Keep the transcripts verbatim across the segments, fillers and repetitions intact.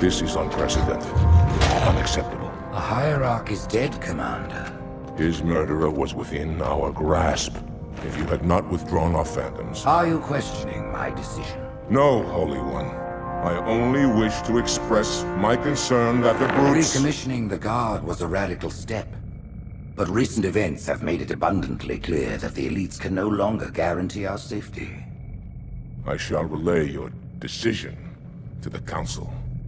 This is unprecedented. Unacceptable. A hierarch is dead, Commander. His murderer was within our grasp. If you had not withdrawn our phantoms... Are you questioning my decision? No, Holy One. I only wish to express my concern that the brutes... Recommissioning the Guard was a radical step. But recent events have made it abundantly clear that the elites can no longer guarantee our safety. I shall relay your decision to the Council.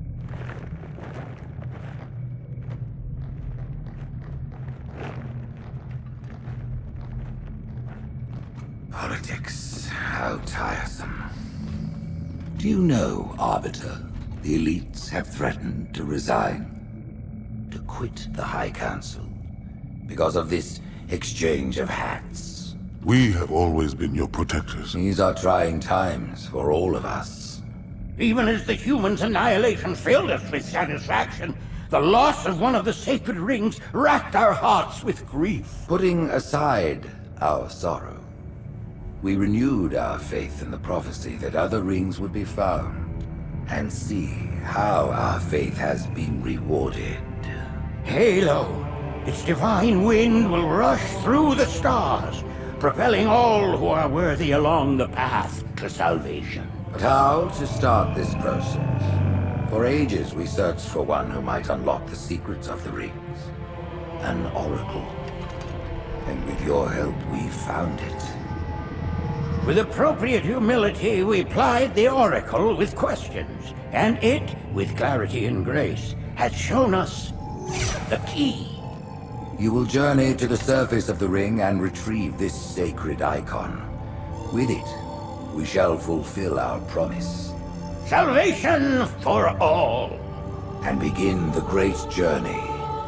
Politics, how tiresome. Do you know, Arbiter, the elites have threatened to resign, to quit the High Council, because of this exchange of hats? We have always been your protectors. These are trying times for all of us. Even as the humans' annihilation filled us with satisfaction, the loss of one of the sacred rings racked our hearts with grief. Putting aside our sorrow, we renewed our faith in the prophecy that other rings would be found, and see how our faith has been rewarded. Halo, its divine wind will rush through the stars, propelling all who are worthy along the path to salvation. But how to start this process? For ages we searched for one who might unlock the secrets of the rings. An oracle. And with your help, we found it. With appropriate humility, we plied the Oracle with questions, and it, with clarity and grace, has shown us the key. You will journey to the surface of the ring and retrieve this sacred icon. With it, we shall fulfill our promise. Salvation for all. And begin the great journey.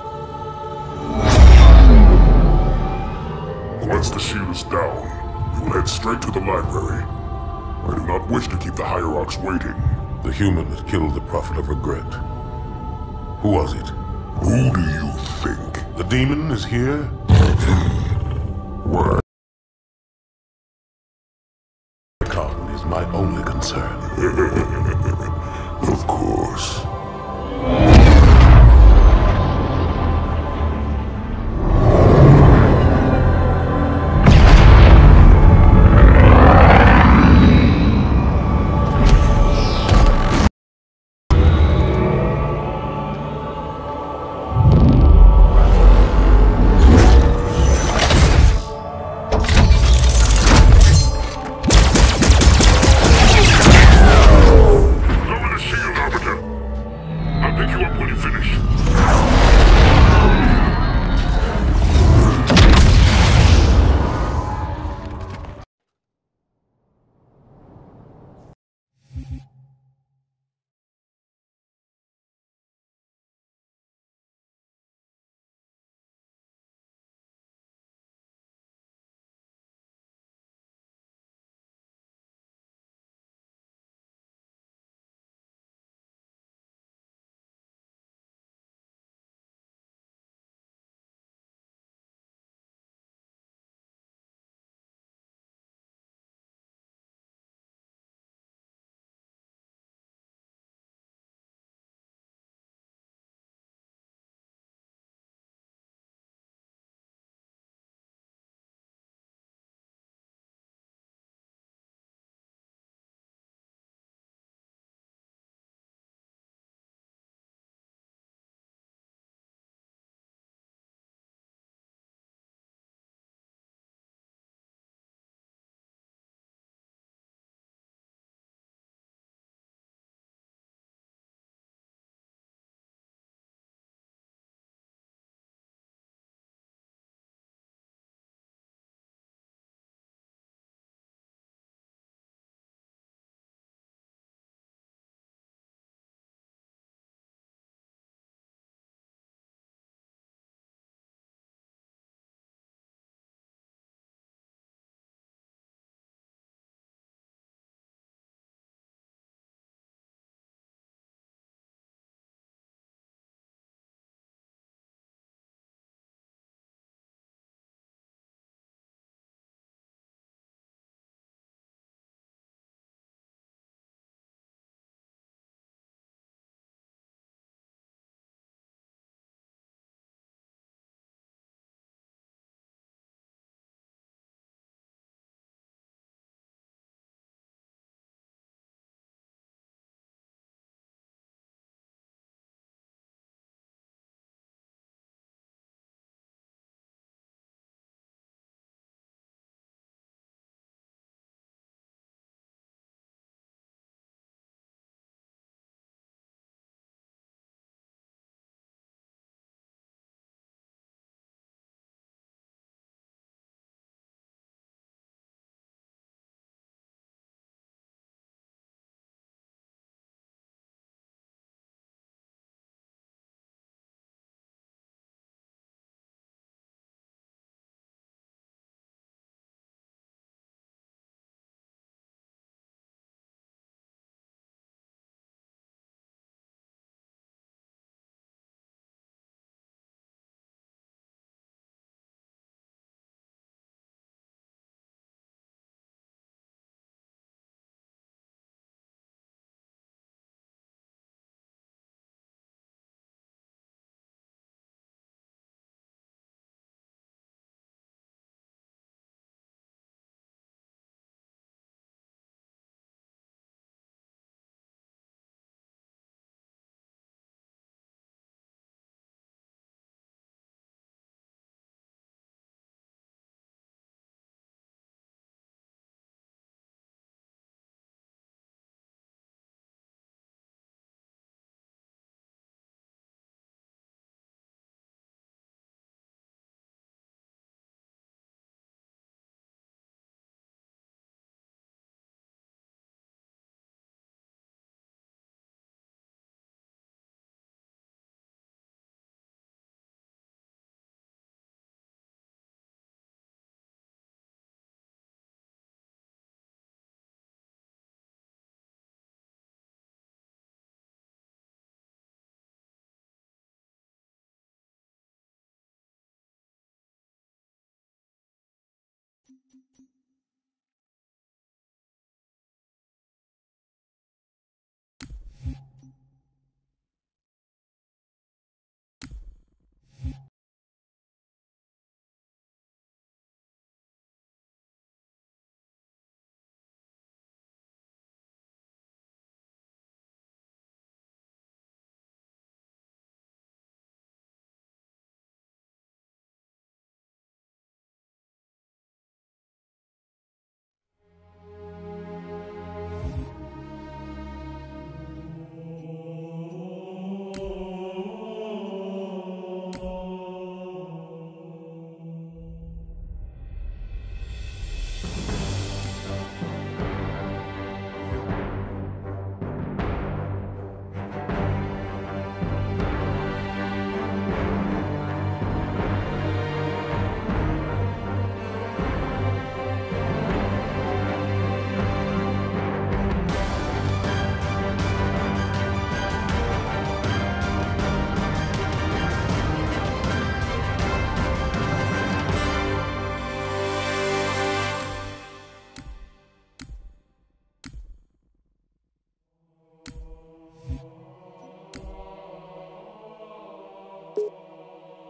Once the shield is down, we will head straight to the library. I do not wish to keep the Hierarchs waiting. The human that killed the Prophet of Regret. Who was it? Who do you think? The demon is here? Where? Icon is my only concern. Of course.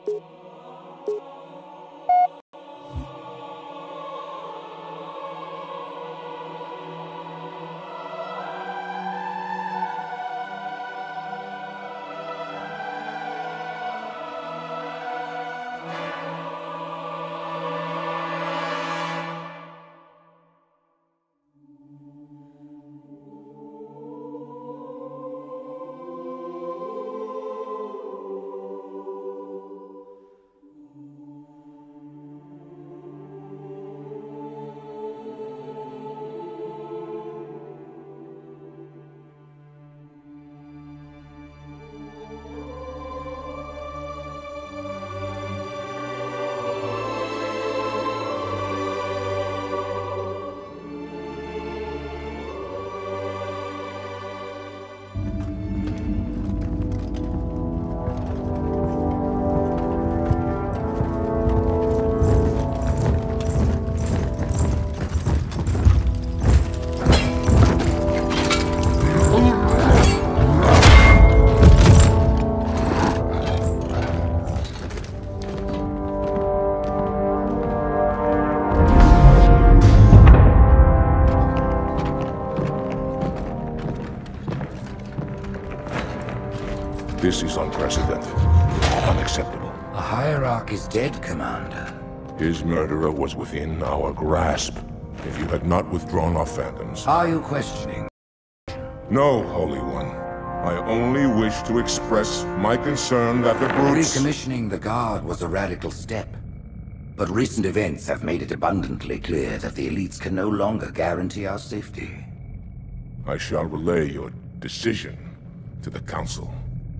This is unprecedented. Unacceptable. The Hierarch is dead, Commander. His murderer was within our grasp. If you had not withdrawn our phantoms... Are you questioning? No, Holy One. I only wish to express my concern that the brutes... Recommissioning the Guard was a radical step. But recent events have made it abundantly clear that the elites can no longer guarantee our safety. I shall relay your decision to the Council.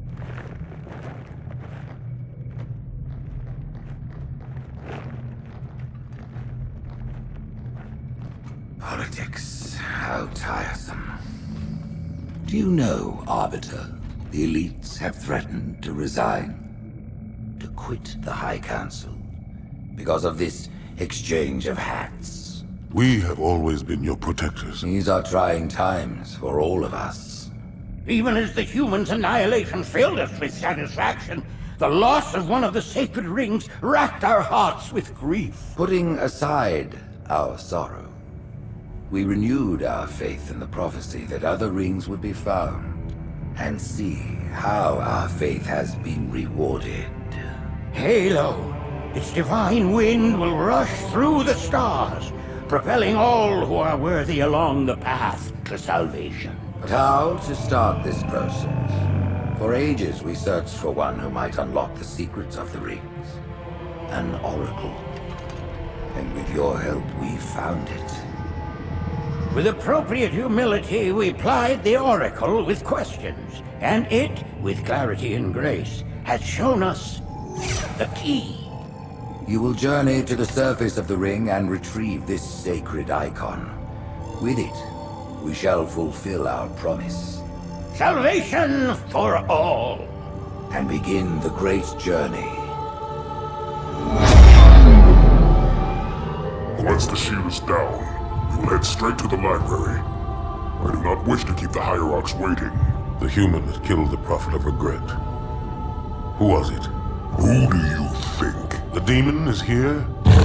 Politics. How tiresome. Do you know, Arbiter, the elites have threatened to resign, to quit the High Council, because of this exchange of hats? We have always been your protectors. These are trying times for all of us. Even as the humans' annihilation filled us with satisfaction, the loss of one of the sacred rings racked our hearts with grief. Putting aside our sorrow, we renewed our faith in the prophecy that other rings would be found, and see how our faith has been rewarded. Halo, its divine wind will rush through the stars, propelling all who are worthy along the path to salvation. But how to start this process? For ages we searched for one who might unlock the secrets of the rings. An oracle. And with your help we found it. With appropriate humility, we plied the Oracle with questions, and it, with clarity and grace, has shown us the key. You will journey to the surface of the ring and retrieve this sacred icon. With it, we shall fulfill our promise. Salvation for all. And begin the great journey. Once the shield is down, we will head straight to the library. I do not wish to keep the Hierarchs waiting. The human that killed the Prophet of Regret. Who was it? Who do you think? The demon is here?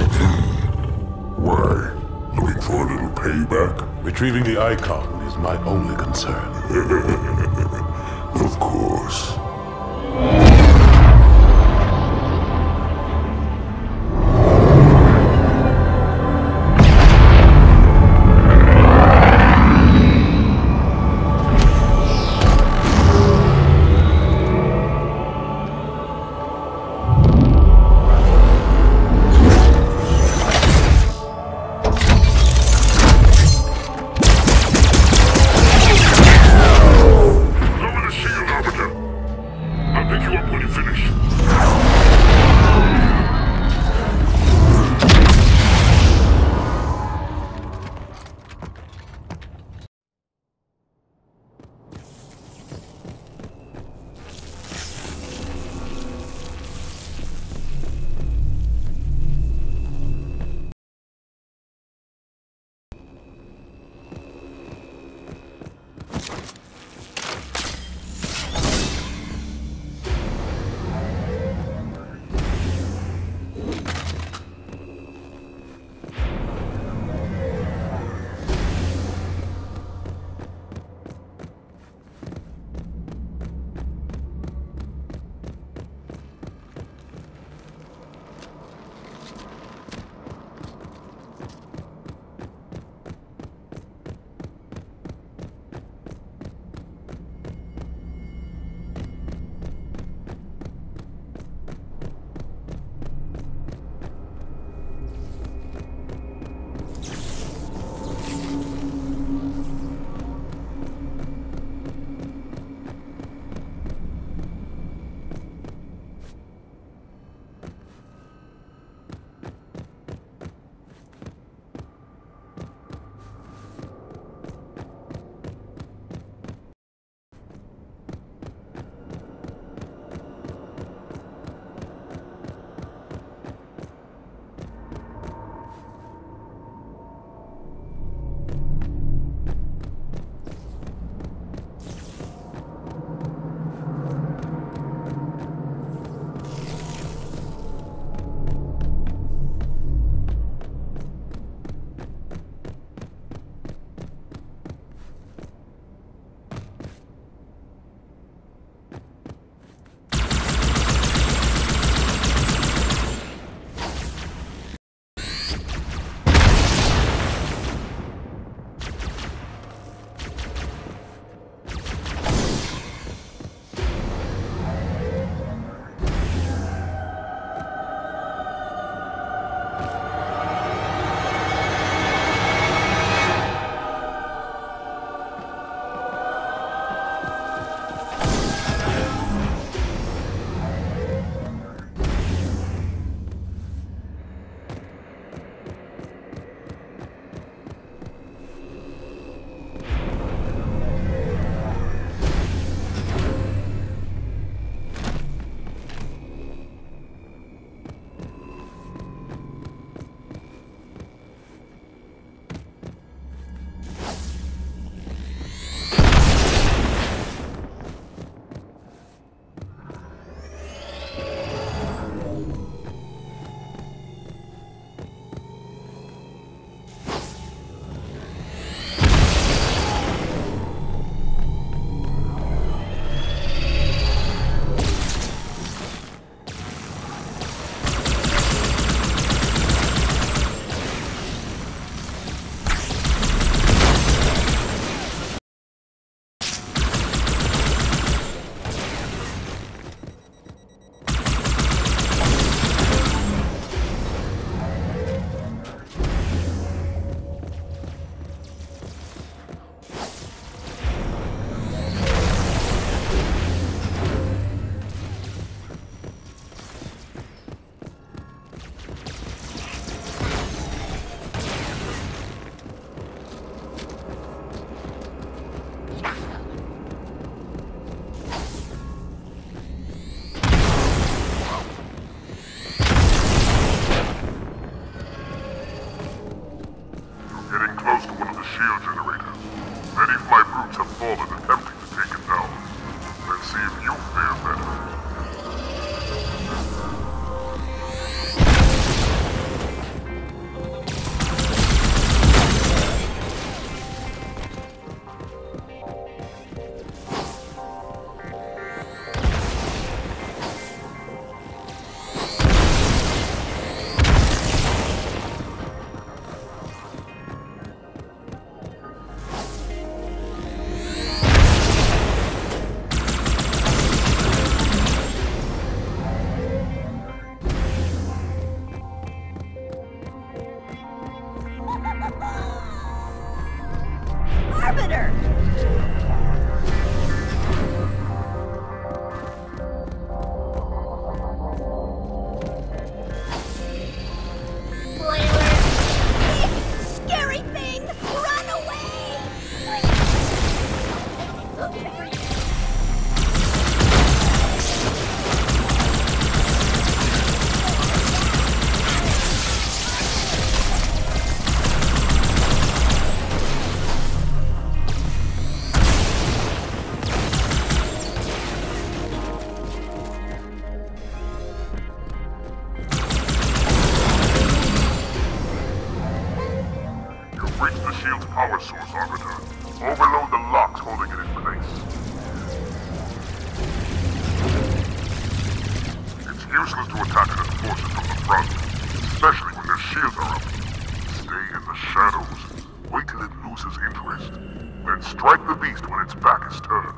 Why? Looking for a little payback? Retrieving the icon is my only concern. Of course. power source, Arbiter. Overload the locks holding it in place. It's useless to attack it and force it from the front, especially when their shields are up. Stay in the shadows. Wait till it loses interest. Then strike the beast when its back is turned.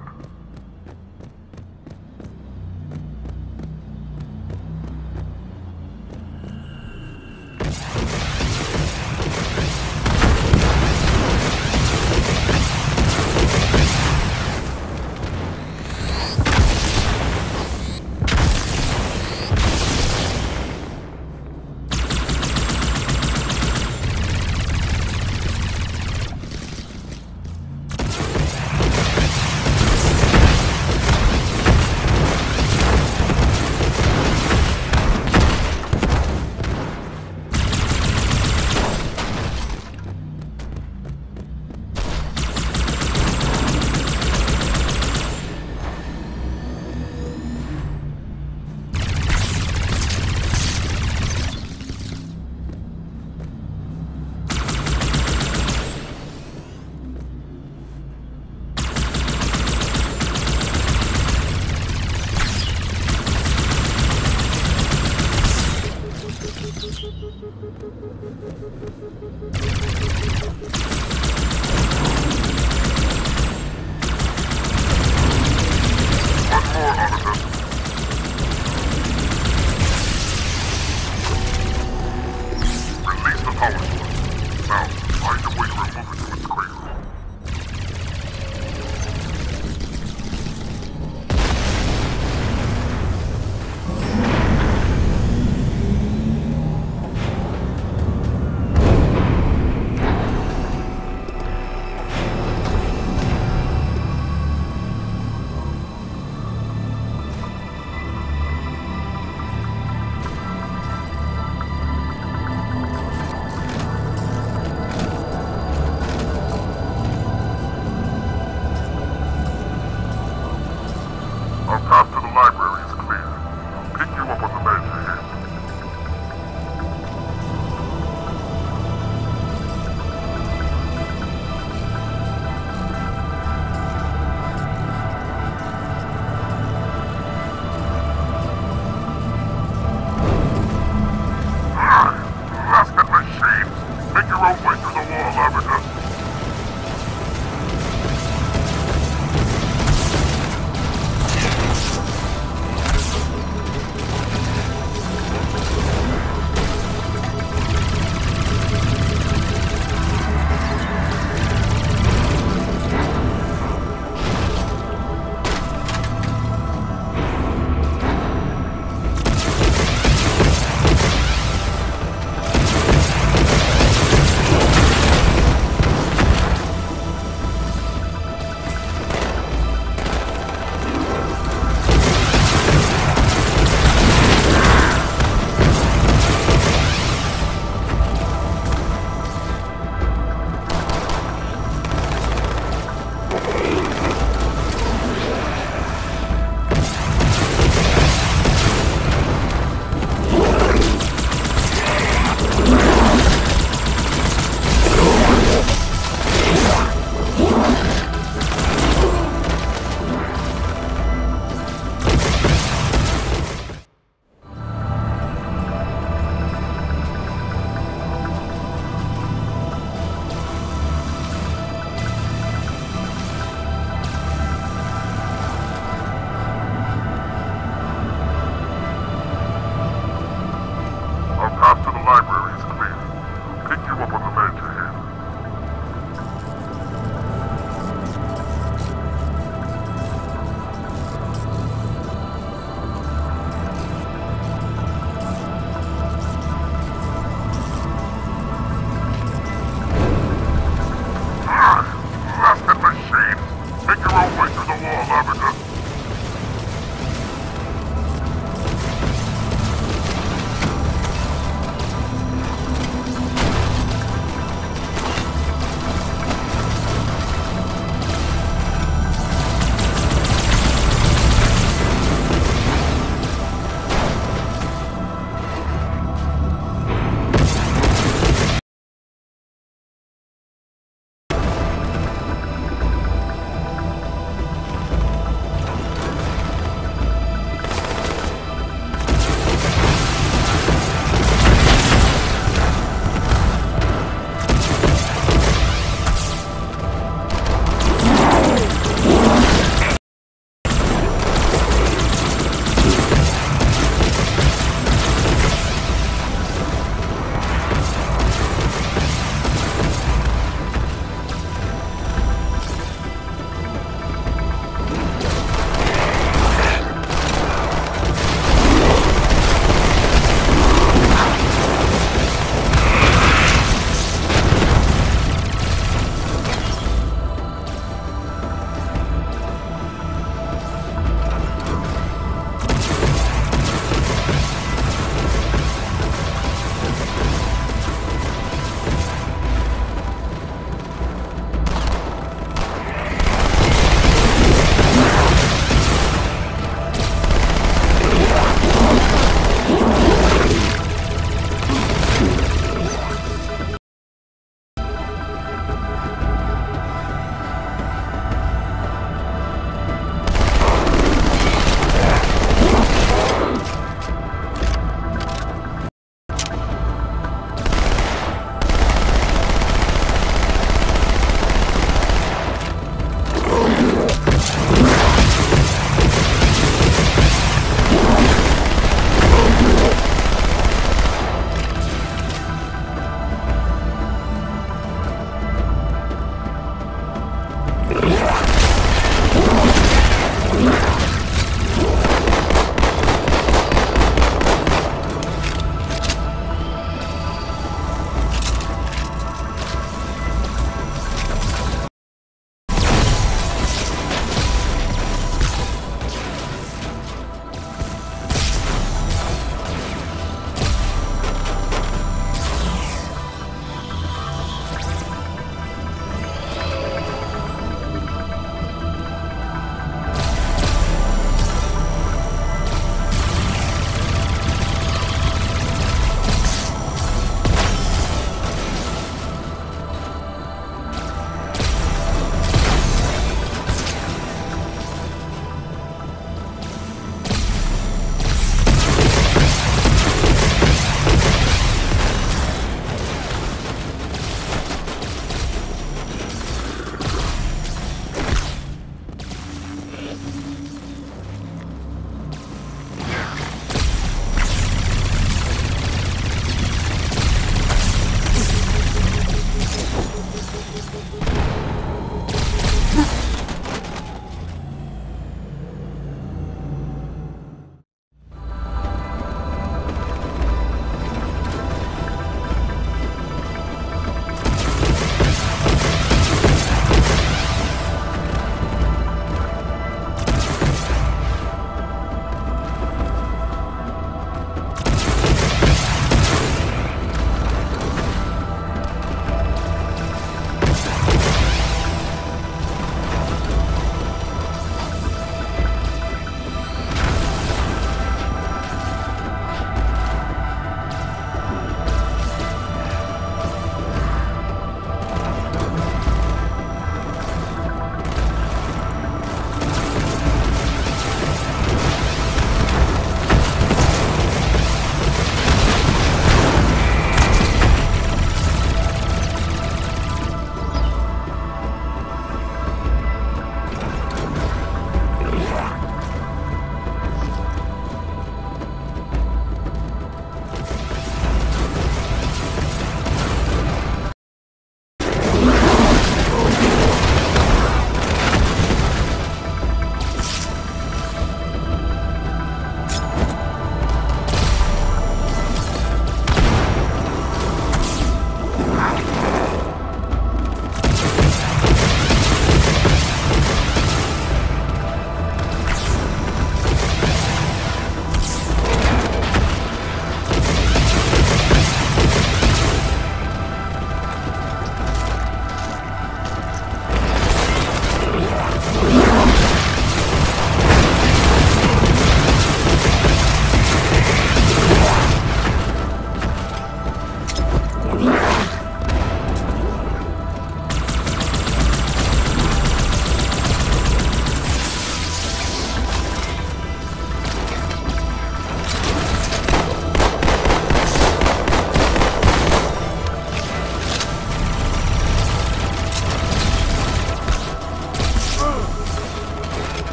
Our path to the library is clear. I'll pick you up on the ledge ahead. Last at my shades. Make your own way through the wall, Arbiter.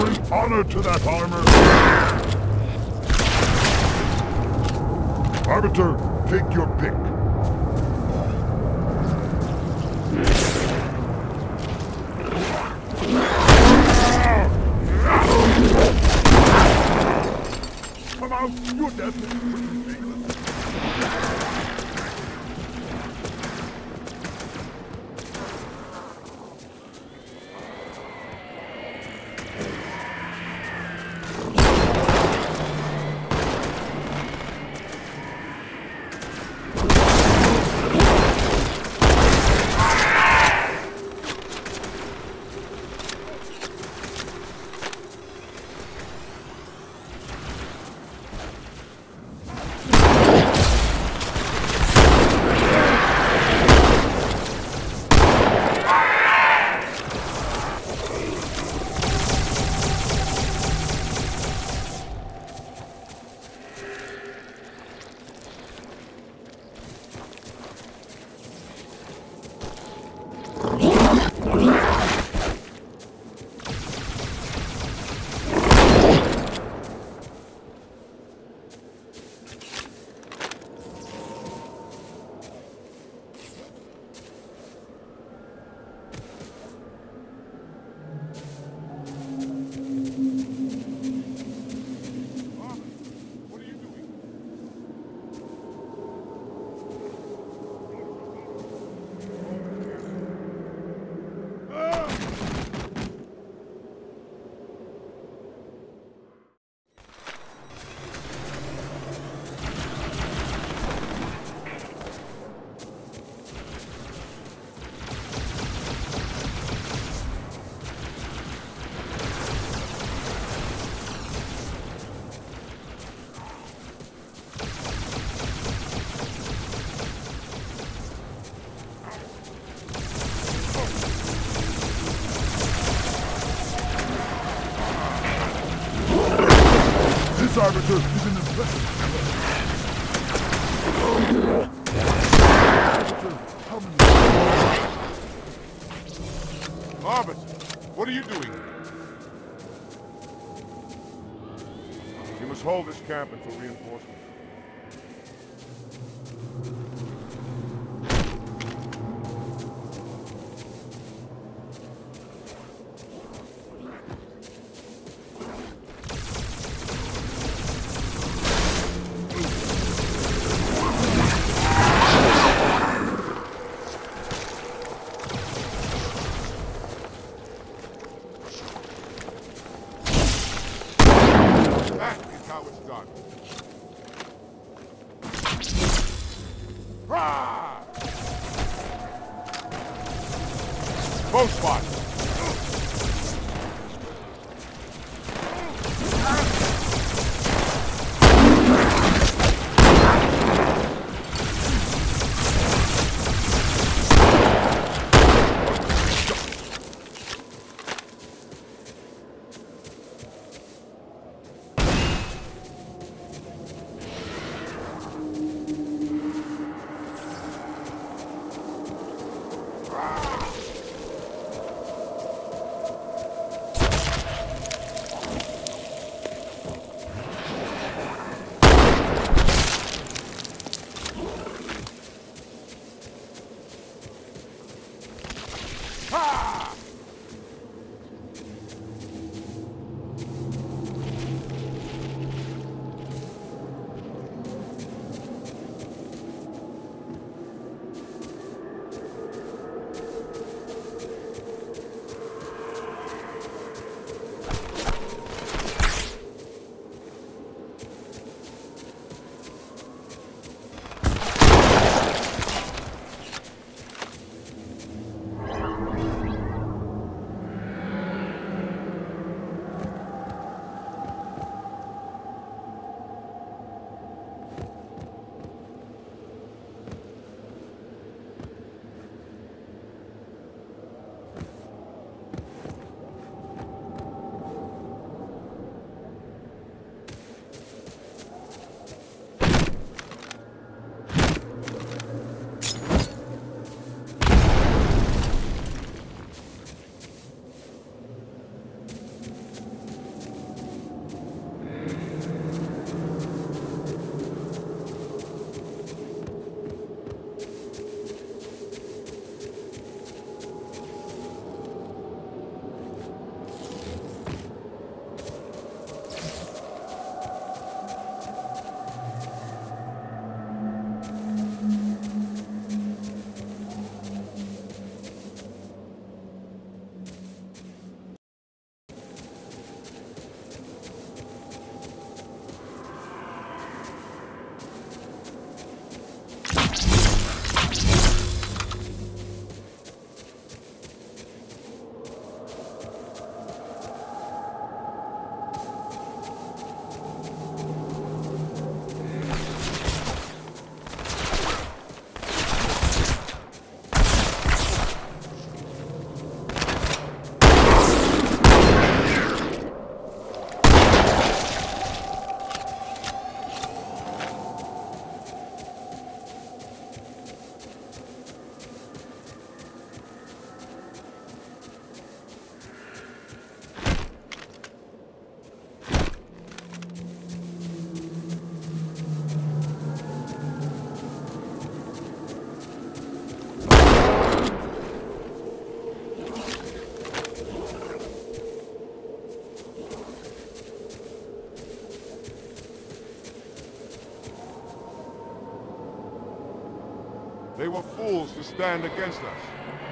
Bring honor to that armor! Arbiter, take your pick. Come out! You're dead! This Arbiter is an impressive Arbiter, Arbiter, what are you doing? You must hold this camp until reinforcements. How it's done. Rah! Both spots. They were fools to stand against us.